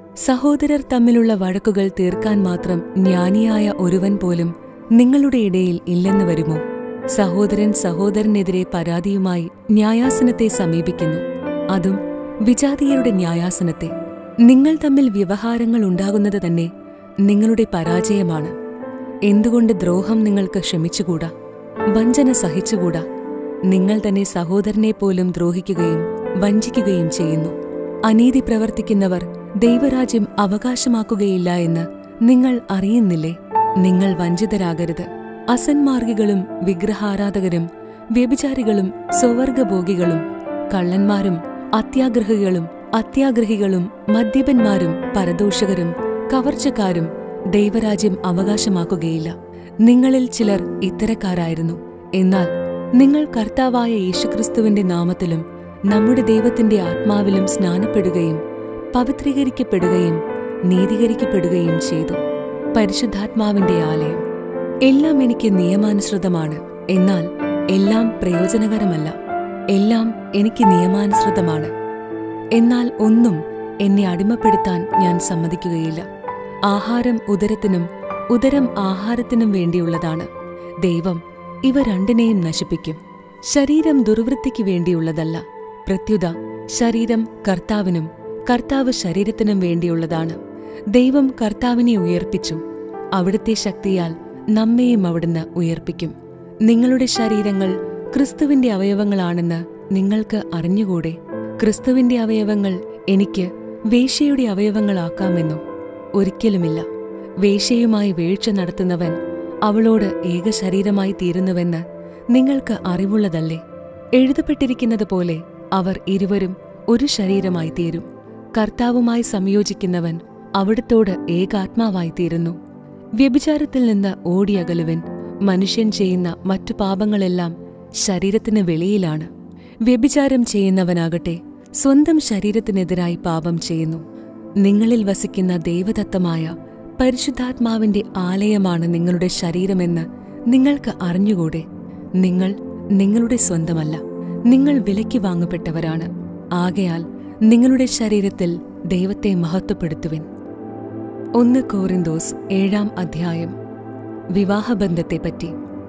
സഹോദരർ തമ്മിലുള്ള വഴക്കുകൾ തീർക്കാൻ മാത്രം ജ്ഞാനിയായ ഒരുവൻ പോലും നിങ്ങളുടെ ഇടയിൽ ഇല്ലെന്ന് വരുമോ? സഹോദരൻ സഹോദരനെതിരെ പരാതിയുമായി ന്യായാസനത്തെ സമീപിക്കുന്നു, അതും വിജാതീയരുടെ ന്യായാസനത്തെ. നിങ്ങൾ തമ്മിൽ വ്യവഹാരങ്ങൾ ഉണ്ടാകുന്നത് തന്നെ നിങ്ങളുടെ പരാജയമാണ്. എന്തുകൊണ്ട് ദ്രോഹം നിങ്ങൾക്ക് ക്ഷമിച്ചുകൂടാ? വഞ്ചന സഹിച്ചുകൂടാ? നിങ്ങൾ തന്നെ സഹോദരനെ പോലും ദ്രോഹിക്കുകയും വഞ്ചിക്കുകയും ചെയ്യുന്നു. അനീതി പ്രവർത്തിക്കുന്നവർ ദൈവരാജ്യം അവകാശമാക്കുകയില്ല എന്ന് നിങ്ങൾ അറിയുന്നില്ലേ? നിങ്ങൾ വഞ്ചിതരാകരുത്. അസന്മാർഗികളും വിഗ്രഹാരാധകരും വ്യഭിചാരികളും സ്വവർഗഭോഗികളും കള്ളന്മാരും അത്യാഗ്രഹികളും അത്യാഗ്രഹികളും മദ്യപന്മാരും പരദൂഷകരും കവർച്ചക്കാരും ദൈവരാജ്യം അവകാശമാക്കുകയില്ല. നിങ്ങളിൽ ചിലർ ഇത്തരക്കാരായിരുന്നു. എന്നാൽ നിങ്ങൾ കർത്താവായ യേശുക്രിസ്തുവിന്റെ നാമത്തിലും നമ്മുടെ ദൈവത്തിന്റെ ആത്മാവിലും സ്നാനപ്പെടുകയും പവിത്രീകരിക്കപ്പെടുകയും നീതീകരിക്കപ്പെടുകയും ചെയ്തു. പരിശുദ്ധാത്മാവിന്റെ ആലയം. എല്ലാം എനിക്ക് നിയമാനുസൃതമാണ്, എന്നാൽ എല്ലാം പ്രയോജനകരമല്ല. എല്ലാം എനിക്ക് നിയമാനുസൃതമാണ്, എന്നാൽ ഒന്നും എന്നെ അടിമപ്പെടുത്താൻ ഞാൻ സമ്മതിക്കുകയില്ല. ആഹാരം ഉദരത്തിനും ഉദരം ആഹാരത്തിനും വേണ്ടിയുള്ളതാണ്. ദൈവം ഇവ രണ്ടിനെയും നശിപ്പിക്കും. ശരീരം ദുർവൃത്തിക്ക് വേണ്ടിയുള്ളതല്ല, പ്രത്യുത ശരീരം കർത്താവിനും കർത്താവ് ശരീരത്തിനും വേണ്ടിയുള്ളതാണ്. ദൈവം കർത്താവിനെ ഉയർപ്പിച്ചു, അവിടുത്തെ ശക്തിയാൽ നമ്മെയും അവിടുന്ന് ഉയർപ്പിക്കും. നിങ്ങളുടെ ശരീരങ്ങൾ ക്രിസ്തുവിന്റെ അവയവങ്ങളാണെന്ന് നിങ്ങൾക്ക് അറിഞ്ഞുകൂടെ? ക്രിസ്തുവിന്റെ അവയവങ്ങൾ എനിക്ക് വേശ്യയുടെ അവയവങ്ങളാക്കാമെന്നോ? ഒരിക്കലുമില്ല. വേശ്യയുമായി വീഴ്ച നടത്തുന്നവൻ അവളോട് ഏകശരീരമായി തീരുന്നുവെന്ന് നിങ്ങൾക്ക് അറിവുള്ളതല്ലേ? എഴുതപ്പെട്ടിരിക്കുന്നത് പോലെ അവർ ഇരുവരും ഒരു ശരീരമായി തീരും. കർത്താവുമായി സംയോജിക്കുന്നവൻ അവിടുത്തോട് ഏകാത്മാവായി തീരുന്നു. വ്യഭിചാരത്തിൽ നിന്ന് ഓടിയകലുവൻ. മനുഷ്യൻ ചെയ്യുന്ന മറ്റു പാപങ്ങളെല്ലാം ശരീരത്തിന് വെളിയിലാണ്. വ്യഭിചാരം ചെയ്യുന്നവനാകട്ടെ സ്വന്തം ശരീരത്തിനെതിരായി പാപം ചെയ്യുന്നു. നിങ്ങളിൽ വസിക്കുന്ന ദൈവദത്തമായ പരിശുദ്ധാത്മാവിന്റെ ആലയമാണ് നിങ്ങളുടെ ശരീരമെന്ന് നിങ്ങൾക്ക് അറിഞ്ഞുകൂടെ? നിങ്ങൾ നിങ്ങളുടെ സ്വന്തമല്ല, നിങ്ങൾ വിലയ്ക്ക് വാങ്ങപ്പെട്ടവരാണ്. ആകയാൽ നിങ്ങളുടെ ശരീരത്തിൽ ദൈവത്തെ മഹത്വപ്പെടുത്തുവിൻ. ഒന്ന് കോറിന്തോസ് ഏഴാം അധ്യായം. വിവാഹബന്ധത്തെപ്പറ്റി.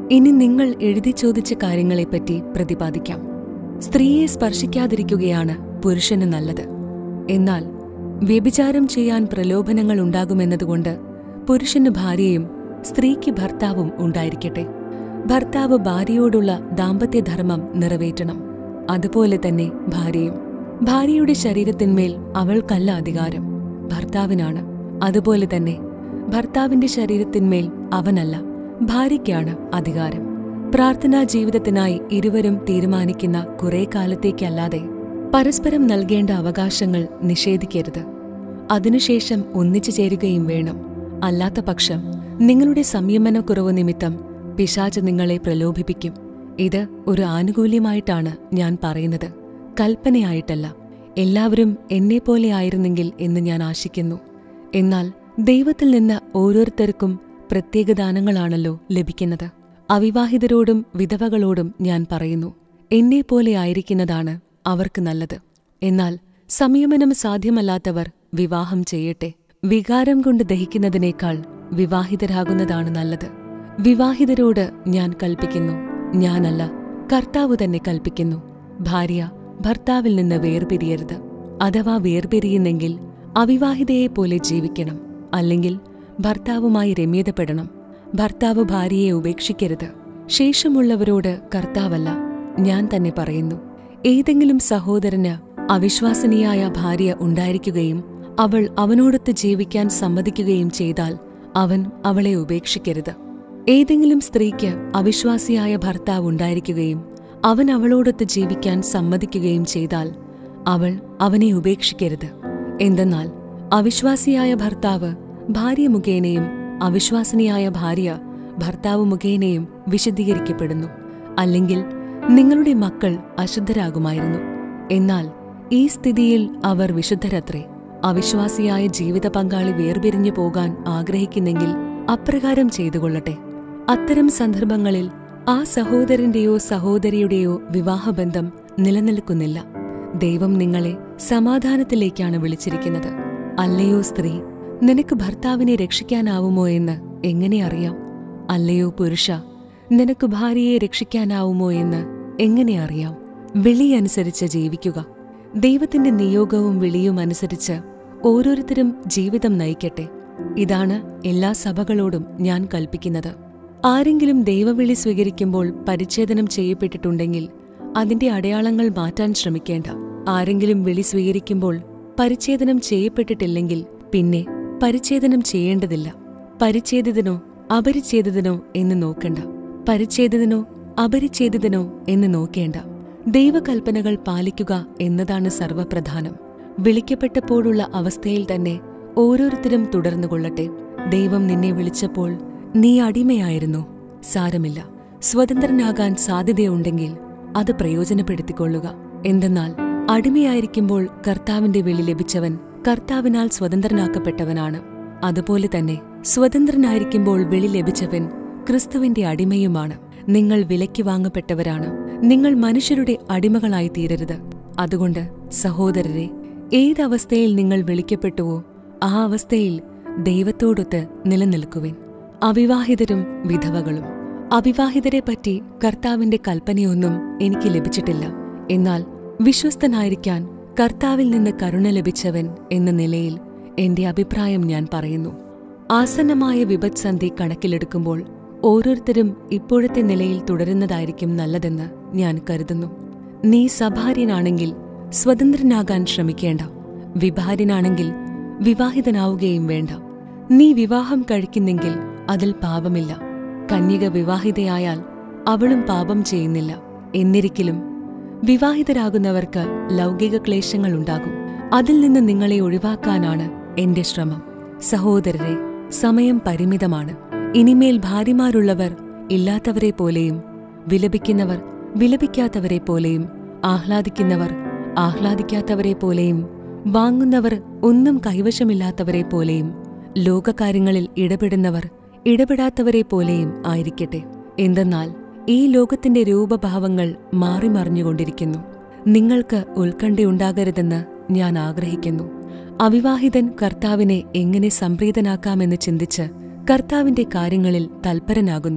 ഇനി നിങ്ങൾ എഴുതി ചോദിച്ച കാര്യങ്ങളെപ്പറ്റി പ്രതിപാദിക്കാം. സ്ത്രീയെ സ്പർശിക്കാതിരിക്കുകയാണ് പുരുഷന് നല്ലത്. എന്നാൽ വ്യഭിചാരം ചെയ്യാൻ പ്രലോഭനങ്ങൾ ഉണ്ടാകുമെന്നതുകൊണ്ട് പുരുഷന് ഭാര്യയും സ്ത്രീക്ക് ഭർത്താവും ഉണ്ടായിരിക്കട്ടെ. ഭർത്താവ് ഭാര്യയോടുള്ള ദാമ്പത്യധർമ്മം നിറവേറ്റണം. അതുപോലെ തന്നെ ഭാര്യയും. ഭാര്യയുടെ ശരീരത്തിന്മേൽ അവൾക്കല്ല അധികാരം, ഭർത്താവിനാണ്. അതുപോലെ തന്നെ ഭർത്താവിന്റെ ശരീരത്തിന്മേൽ അവനല്ല, ഭാര്യയ്ക്കാണ് അധികാരം. പ്രാർത്ഥനാ ജീവിതത്തിനായി ഇരുവരും തീരുമാനിക്കുന്ന കുറെ കാലത്തേക്കല്ലാതെ പരസ്പരം നൽകേണ്ട അവകാശങ്ങൾ നിഷേധിക്കരുത്. അതിനുശേഷം ഒന്നിച്ചു ചേരുകയും വേണം. അല്ലാത്ത പക്ഷം നിങ്ങളുടെ സംയമനക്കുറവ് നിമിത്തം പിശാച് നിങ്ങളെ പ്രലോഭിപ്പിക്കും. ഇത് ഒരു ആനുകൂല്യമായിട്ടാണ് ഞാൻ പറയുന്നത്, കൽപ്പനയായിട്ടല്ല. എല്ലാവരും എന്നെപ്പോലെ ആയിരുന്നെങ്കിൽ എന്ന് ഞാൻ ആശിക്കുന്നു. എന്നാൽ ദൈവത്തിൽ നിന്ന് ഓരോരുത്തർക്കും പ്രത്യേക ദാനങ്ങളാണല്ലോ ലഭിക്കുന്നത്. അവിവാഹിതരോടും വിധവകളോടും ഞാൻ പറയുന്നു, എന്നെപ്പോലെ ആയിരിക്കുന്നതാണ് അവർക്ക് നല്ലത്. എന്നാൽ സംയമനം സാധ്യമല്ലാത്തവർ വിവാഹം ചെയ്യട്ടെ. വികാരം കൊണ്ട് ദഹിക്കുന്നതിനേക്കാൾ വിവാഹിതരാകുന്നതാണ് നല്ലത്. വിവാഹിതരോട് ഞാൻ കൽപ്പിക്കുന്നു, ഞാനല്ല, കർത്താവ് തന്നെ കൽപ്പിക്കുന്നു, ഭാര്യ ഭർത്താവിൽ നിന്ന് വേർപിരിയരുത്. അഥവാ വേർപിരിയുന്നെങ്കിൽ അവിവാഹിതയെപ്പോലെ ജീവിക്കണം, അല്ലെങ്കിൽ ഭർത്താവുമായി രമ്യതപ്പെടണം. ഭർത്താവ് ഭാര്യയെ ഉപേക്ഷിക്കരുത്. ശേഷമുള്ളവരോട് കർത്താവല്ല, ഞാൻ തന്നെ പറയുന്നു. ഏതെങ്കിലും സഹോദരന് അവിശ്വാസനീയായ ഭാര്യ ഉണ്ടായിരിക്കുകയും അവൾ അവനോടൊത്ത് ജീവിക്കാൻ സമ്മതിക്കുകയും ചെയ്താൽ അവൻ അവളെ ഉപേക്ഷിക്കരുത്. ഏതെങ്കിലും സ്ത്രീക്ക് അവിശ്വാസിയായ ഭർത്താവ് ഉണ്ടായിരിക്കുകയും അവൻ അവളോടൊത്ത് ജീവിക്കാൻ സമ്മതിക്കുകയും ചെയ്താൽ അവൾ അവനെ ഉപേക്ഷിക്കരുത്. എന്തെന്നാൽ അവിശ്വാസിയായ ഭർത്താവ് ഭാര്യ മുഖേനയും അവിശ്വാസനീയായ ഭാര്യ ഭർത്താവ് മുഖേനയും വിശുദ്ധീകരിക്കപ്പെടുന്നു. അല്ലെങ്കിൽ നിങ്ങളുടെ മക്കൾ അശുദ്ധരാകുമായിരുന്നു. എന്നാൽ ഈ സ്ഥിതിയിൽ അവർ വിശുദ്ധരത്രേ. അവിശ്വാസിയായ ജീവിത പങ്കാളി വേർപിരിഞ്ഞു പോകാൻ ആഗ്രഹിക്കുന്നെങ്കിൽ അപ്രകാരം ചെയ്തുകൊള്ളട്ടെ. അത്തരം സന്ദർഭങ്ങളിൽ ആ സഹോദരന്റെയോ സഹോദരിയുടെയോ വിവാഹബന്ധം നിലനിൽക്കുന്നില്ല. ദൈവം നിങ്ങളെ സമാധാനത്തിലേക്കാണ് വിളിച്ചിരിക്കുന്നത്. അല്ലയോ സ്ത്രീ, നിനക്ക് ഭർത്താവിനെ രക്ഷിക്കാനാവുമോ എന്ന് എങ്ങനെ അറിയാം? അല്ലയോ പുരുഷ, നിനക്ക് ഭാര്യയെ രക്ഷിക്കാനാവുമോ എന്ന് എങ്ങനെ അറിയാം? വിളിയനുസരിച്ച് ജീവിക്കുക. ദൈവത്തിന്റെ നിയോഗവും വിളിയും അനുസരിച്ച് ഓരോരുത്തരും ജീവിതം നയിക്കട്ടെ. ഇതാണ് എല്ലാ സഭകളോടും ഞാൻ കൽപ്പിക്കുന്നത്. ആരെങ്കിലും ദൈവവിളി സ്വീകരിക്കുമ്പോൾ പരിച്ഛേദനം ചെയ്യപ്പെട്ടിട്ടുണ്ടെങ്കിൽ അതിന്റെ അടയാളങ്ങൾ മാറ്റാൻ ശ്രമിക്കേണ്ട. ആരെങ്കിലും വിളി സ്വീകരിക്കുമ്പോൾ പരിച്ഛേദനം ചെയ്യപ്പെട്ടിട്ടില്ലെങ്കിൽ പിന്നെ പരിച്ഛേദനം ചെയ്യേണ്ടതില്ല. പരിച്ഛേദിതനോ അപരിച്ഛേദിതനോ എന്ന് നോക്കണ്ട. പരിച്ഛേദിതനോ അപരിച്ഛേദിതനോ എന്ന് നോക്കേണ്ട. ദൈവകൽപ്പനകൾ പാലിക്കുക എന്നതാണ് സർവപ്രധാനം. വിളിക്കപ്പെട്ടപ്പോഴുള്ള അവസ്ഥയിൽ തന്നെ ഓരോരുത്തരും തുടർന്നുകൊള്ളട്ടെ. ദൈവം നിന്നെ വിളിച്ചപ്പോൾ നീ അടിമയായിരുന്നു, സാരമില്ല. സ്വതന്ത്രനാകാൻ സാധ്യതയുണ്ടെങ്കിൽ അത് പ്രയോജനപ്പെടുത്തിക്കൊള്ളുക. എന്തെന്നാൽ അടിമയായിരിക്കുമ്പോൾ കർത്താവിന്റെ വിളി ലഭിച്ചവൻ കർത്താവിനാൽ സ്വതന്ത്രനാക്കപ്പെട്ടവനാണ്. അതുപോലെ തന്നെ സ്വതന്ത്രനായിരിക്കുമ്പോൾ വിളി ലഭിച്ചവൻ ക്രിസ്തുവിന്റെ അടിമയുമാണ്. നിങ്ങൾ വിലയ്ക്ക് വാങ്ങപ്പെട്ടവരാണ്. നിങ്ങൾ മനുഷ്യരുടെ അടിമകളായി തീരരുത്. അതുകൊണ്ട് സഹോദരരെ, ഏതവസ്ഥയിൽ നിങ്ങൾ വിളിക്കപ്പെട്ടുവോ ആ അവസ്ഥയിൽ ദൈവത്തോടൊത്ത് നിലനിൽക്കുവിൻ. അവിവാഹിതരും വിധവകളും. അവിവാഹിതരെപ്പറ്റി കർത്താവിന്റെ കൽപ്പനയൊന്നും എനിക്ക് ലഭിച്ചിട്ടില്ല. എന്നാൽ വിശ്വസ്തനായിരിക്കാൻ കർത്താവിൽ നിന്ന് കരുണ ലഭിച്ചവൻ എന്ന നിലയിൽ എന്റെ അഭിപ്രായം ഞാൻ പറയുന്നു. ആസന്നമായ വിപത്സന്ധി കണക്കിലെടുക്കുമ്പോൾ ഓരോരുത്തരും ഇപ്പോഴത്തെ നിലയിൽ തുടരുന്നതായിരിക്കും നല്ലതെന്ന് ഞാൻ കരുതുന്നു. നീ സഭാര്യനാണെങ്കിൽ സ്വതന്ത്രനാകാൻ ശ്രമിക്കേണ്ട. വിഭാര്യനാണെങ്കിൽ വിവാഹിതനാവുകയും വേണ്ട. നീ വിവാഹം കഴിക്കുന്നെങ്കിൽ അതിൽ പാപമില്ല. കന്യക വിവാഹിതയായാൽ അവളും പാപം ചെയ്യുന്നില്ല. എന്നിരിക്കലും വിവാഹിതരാകുന്നവർക്ക് ലൗകിക ക്ലേശങ്ങളുണ്ടാകും. അതിൽ നിന്ന് നിങ്ങളെ ഒഴിവാക്കാനാണ് എന്റെ ശ്രമം. സഹോദരരെ, സമയം പരിമിതമാണ്. ഇനിമേൽ ഭാര്യമാരുള്ളവർ ഇല്ലാത്തവരെ പോലെയും, വിലപിക്കുന്നവർ വിലപിക്കാത്തവരെ പോലെയും, ആഹ്ലാദിക്കുന്നവർ ആഹ്ലാദിക്കാത്തവരെ പോലെയും, വാങ്ങുന്നവർ ഒന്നും കൈവശമില്ലാത്തവരെ പോലെയും, ലോകകാര്യങ്ങളിൽ ഇടപെടുന്നവർ ഇടപെടാത്തവരെ പോലെയും ആയിരിക്കട്ടെ. എന്തെന്നാൽ ഈ ലോകത്തിന്റെ രൂപഭാവങ്ങൾ മാറിമറിഞ്ഞുകൊണ്ടിരിക്കുന്നു. നിങ്ങൾക്ക് ഉത്കണ്ഠയുണ്ടാകരുതെന്ന് ഞാൻ ആഗ്രഹിക്കുന്നു. അവിവാഹിതൻ കർത്താവിനെ എങ്ങനെ സംപ്രീതനാക്കാമെന്ന് ചിന്തിച്ച് കർത്താവിന്റെ കാര്യങ്ങളിൽ തൽപരനാകുന്നു.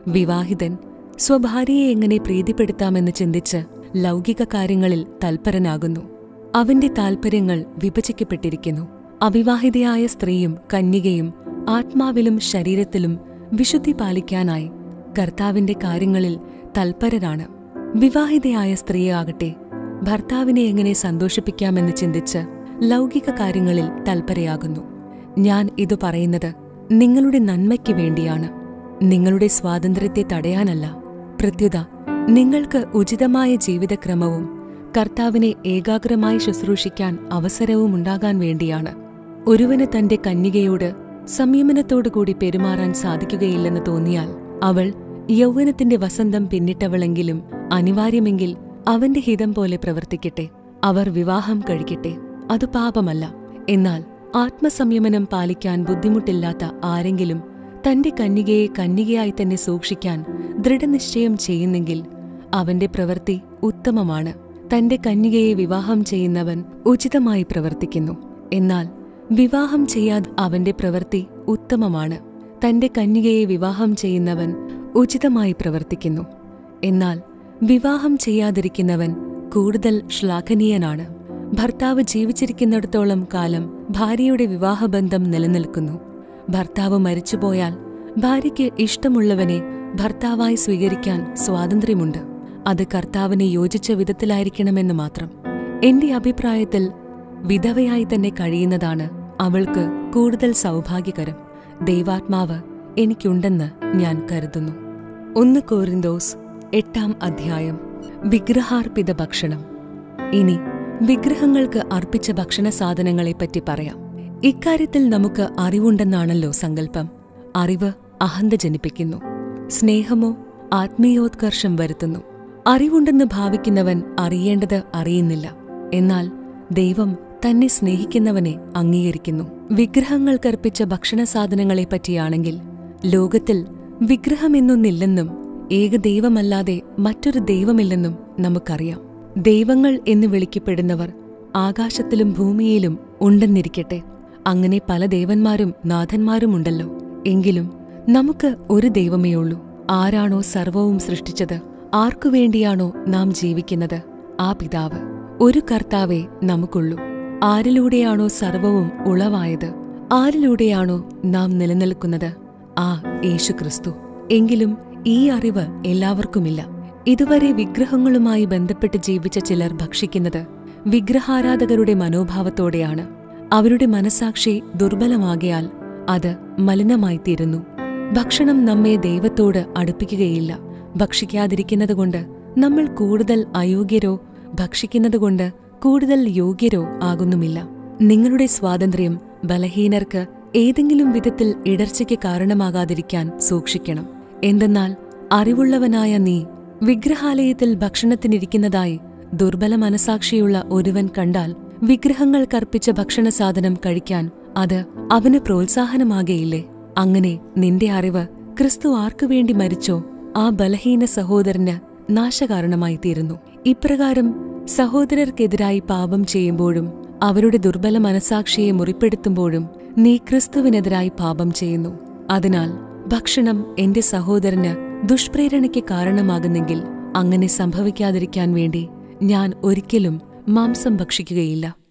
വിവാഹിതൻ സ്വഭാര്യയെ എങ്ങനെ പ്രീതിപ്പെടുത്താമെന്ന് ചിന്തിച്ച് ലൗകിക കാര്യങ്ങളിൽ തൽപരനാകുന്നു. അവന്റെ താൽപര്യങ്ങൾ വിഭജിക്കപ്പെട്ടിരിക്കുന്നു. അവിവാഹിതയായ സ്ത്രീയും കന്യകയും ആത്മാവിലും ശരീരത്തിലും വിശുദ്ധി പാലിക്കാനായി കർത്താവിന്റെ കാര്യങ്ങളിൽ തൽപരരാണ്. വിവാഹിതയായ സ്ത്രീയാകട്ടെ ഭർത്താവിനെ എങ്ങനെ സന്തോഷിപ്പിക്കാമെന്ന് ചിന്തിച്ച് ലൗകിക കാര്യങ്ങളിൽ തൽപരയാകുന്നു. ഞാൻ ഇതു പറയുന്നത് നിങ്ങളുടെ നന്മയ്ക്ക് വേണ്ടിയാണ്, നിങ്ങളുടെ സ്വാതന്ത്ര്യത്തെ തടയാനല്ല. പ്രത്യുത നിങ്ങൾക്ക് ഉചിതമായ ജീവിതക്രമവും കർത്താവിനെ ഏകാഗ്രമായി ശുശ്രൂഷിക്കാൻ അവസരവും ഉണ്ടാകാൻ വേണ്ടിയാണ്. ഒരുവന് തന്റെ കന്യകയോട് സംയമനത്തോടുകൂടി പെരുമാറാൻ സാധിക്കുകയില്ലെന്ന് തോന്നിയാൽ അവൾ യൗവനത്തിന്റെ വസന്തം പിന്നിട്ടവളെങ്കിലും അനിവാര്യമെങ്കിൽ അവന്റെ ഹിതം പോലെ പ്രവർത്തിക്കട്ടെ. അവർ വിവാഹം കഴിക്കട്ടെ, അതു പാപമല്ല. എന്നാൽ ആത്മസംയമനം പാലിക്കാൻ ബുദ്ധിമുട്ടില്ലാത്ത ആരെങ്കിലും തന്റെ കന്യകയെ കന്യകയായി തന്നെ സൂക്ഷിക്കാൻ ദൃഢനിശ്ചയം ചെയ്യുന്നെങ്കിൽ അവന്റെ പ്രവൃത്തി ഉത്തമമാണ്. തന്റെ കന്യകയെ വിവാഹം ചെയ്യുന്നവൻ ഉചിതമായി പ്രവർത്തിക്കുന്നു. എന്നാൽ വിവാഹം ചെയ്യാതെ അവന്റെ പ്രവൃത്തി ഉത്തമമാണ്. തന്റെ കന്യകയെ വിവാഹം ചെയ്യുന്നവൻ ഉചിതമായി പ്രവർത്തിക്കുന്നു. എന്നാൽ വിവാഹം ചെയ്യാതിരിക്കുന്നവൻ കൂടുതൽ ശ്ലാഘനീയനാണ്. ഭർത്താവ് ജീവിച്ചിരിക്കുന്നിടത്തോളം കാലം ഭാര്യയുടെ വിവാഹബന്ധം നിലനിൽക്കുന്നു. ഭർത്താവ് മരിച്ചുപോയാൽ ഭാര്യയ്ക്ക് ഇഷ്ടമുള്ളവനെ ഭർത്താവായി സ്വീകരിക്കാൻ സ്വാതന്ത്ര്യമുണ്ട്. അത് കർത്താവിന് യോജിച്ച വിധത്തിലായിരിക്കണമെന്ന് മാത്രം. എന്റെ അഭിപ്രായത്തിൽ വിധവയായി തന്നെ കഴിയുന്നതാണ് അവൾക്ക് കൂടുതൽ സൗഭാഗ്യകരം. ദൈവാത്മാവ് എനിക്കുണ്ടെന്ന് ഞാൻ കരുതുന്നു. ഒന്ന് കൊരിന്തോസ് എട്ടാം അധ്യായം. വിഗ്രഹാർപ്പിത ഭക്ഷണം. ഇനി വിഗ്രഹങ്ങൾക്ക് അർപ്പിച്ച ഭക്ഷണ സാധനങ്ങളെപ്പറ്റി പറയാം. ഇക്കാര്യത്തിൽ നമുക്ക് അറിവുണ്ടെന്നാണല്ലോ സങ്കല്പം. അറിവ് അഹന്ത ജനിപ്പിക്കുന്നു, സ്നേഹമോ ആത്മീയോത്കർഷം വരുത്തുന്നു. അറിവുണ്ടെന്ന് ഭാവിക്കുന്നവൻ അറിയേണ്ടത് അറിയുന്നില്ല. എന്നാൽ ദൈവം തന്നെ സ്നേഹിക്കുന്നവനെ അംഗീകരിക്കുന്നു. വിഗ്രഹങ്ങൾക്കർപ്പിച്ച ഭക്ഷണ സാധനങ്ങളെപ്പറ്റിയാണെങ്കിൽ ലോകത്തിൽ വിഗ്രഹമെന്നൊന്നില്ലെന്നും ഏകദൈവമല്ലാതെ മറ്റൊരു ദൈവമില്ലെന്നും നമുക്കറിയാം. ദൈവങ്ങൾ എന്ന് വിളിക്കപ്പെടുന്നവർ ആകാശത്തിലും ഭൂമിയിലും ഉണ്ടെന്നിരിക്കട്ടെ. അങ്ങനെ പല ദേവന്മാരും നാഥന്മാരുമുണ്ടല്ലോ. എങ്കിലും നമുക്ക് ഒരു ദൈവമേയുള്ളൂ. ആരാണോ സർവവും സൃഷ്ടിച്ചത്, ആർക്കുവേണ്ടിയാണോ നാം ജീവിക്കുന്നത്, ആ പിതാവ്. ഒരു കർത്താവേ നമുക്കുള്ളൂ. ആരിലൂടെയാണോ സർവവും ഉളവായത്, ആരിലൂടെയാണോ നാം നിലനിൽക്കുന്നത്, ആ യേശുക്രിസ്തു. എങ്കിലും ഈ അറിവ് എല്ലാവർക്കുമില്ല. ഇതുവരെ വിഗ്രഹങ്ങളുമായി ബന്ധപ്പെട്ട് ജീവിച്ച ചിലർ ഭക്ഷിക്കുന്നത് വിഗ്രഹാരാധകരുടെ മനോഭാവത്തോടെയാണ്. അവരുടെ മനസാക്ഷി ദുർബലമാകയാൽ അത് മലിനമായിത്തീരുന്നു. ഭക്ഷണം നമ്മെ ദൈവത്തോട് അടുപ്പിക്കുകയില്ല. ഭക്ഷിക്കാതിരിക്കുന്നതുകൊണ്ട് നമ്മൾ കൂടുതൽ അയോഗ്യരോ ഭക്ഷിക്കുന്നതുകൊണ്ട് കൂടുതൽ യോഗ്യരോ ആകുന്നുമില്ല. നിങ്ങളുടെ സ്വാതന്ത്ര്യം ബലഹീനർക്ക് ഏതെങ്കിലും വിധത്തിൽ ഇടർച്ചയ്ക്ക് കാരണമാകാതിരിക്കാൻ സൂക്ഷിക്കണം. എന്തെന്നാൽ അറിവുള്ളവനായ നീ വിഗ്രഹാലയത്തിൽ ഭക്ഷണത്തിനിരിക്കുന്നതായി ദുർബല മനസാക്ഷിയുള്ള ഒരുവൻ കണ്ടാൽ വിഗ്രഹങ്ങൾക്കർപ്പിച്ച ഭക്ഷണ സാധനം കഴിക്കാൻ അത് അവന് പ്രോത്സാഹനമാകയില്ലേ? അങ്ങനെ നിന്റെ അറിവ് ക്രിസ്തു ആർക്കുവേണ്ടി മരിച്ചോ ആ ബലഹീന സഹോദരന് നാശകാരണമായി തീരുന്നു. ഇപ്രകാരം സഹോദരർക്കെതിരായി പാപം ചെയ്യുമ്പോഴും അവരുടെ ദുർബല മനസാക്ഷിയെ മുറിപ്പെടുത്തുമ്പോഴും നീ ക്രിസ്തുവിനെതിരായി പാപം ചെയ്യുന്നു. അതിനാൽ ഭക്ഷണം എന്റെ സഹോദരന് ദുഷ്പ്രേരണയ്ക്ക് കാരണമാകുന്നെങ്കിൽ അങ്ങനെ സംഭവിക്കാതിരിക്കാൻ വേണ്ടി ഞാൻ ഒരിക്കലും മാംസം ഭക്ഷിക്കുകയില്ല.